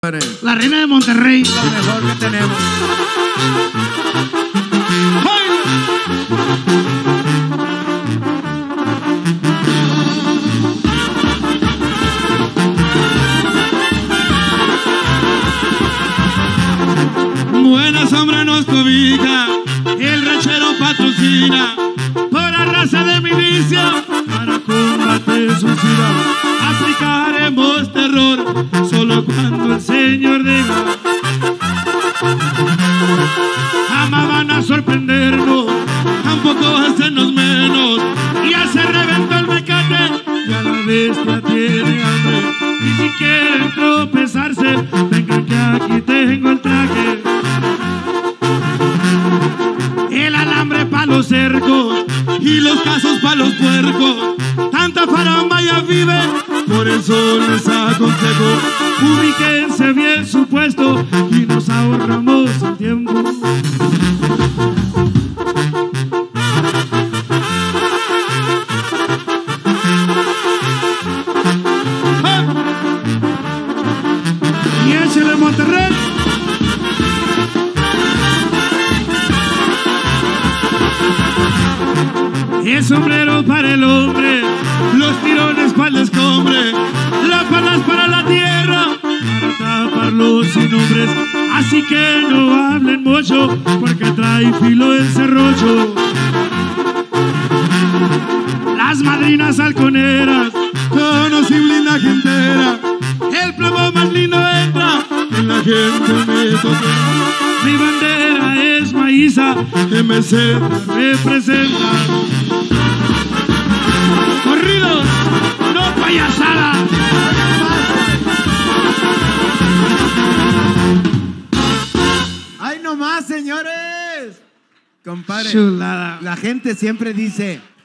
La reina de Monterrey. Lo mejor que tenemos. Buena sombra nos cobija, el ranchero patrocina, pura raza de milicia, para combatir su ciudad. Aplicaremos terror, solo cuando el Señor diga. Jamás van a sorprendernos, tampoco hacernos menos. Ya se reventó el mecate, ya la bestia tiene hambre. Y si quieren tropezarse, vengan que aquí tengo el traje. El alambre pa' los cercos y los casos pa' los puercos. Tanta faramba ya vive, por eso les aconsejo. Ubíquense bien su puesto y nos ahorramos el tiempo. Y échale Monterrey. El sombrero para el hombre, los tirones para el escombre, las palas para la tierra, para tapar los sin nombres. Así que no hablen mucho, porque trae filo el serrocho. Las madrinas halconeras, tonos y blindaje entera. El plomo más lindo entra en la gente mexicana. Mi bandera es Maíza, MC representa. Corridos, no payasada. ¡Ay, no más, señores! Compadre, Chulada. la gente siempre dice...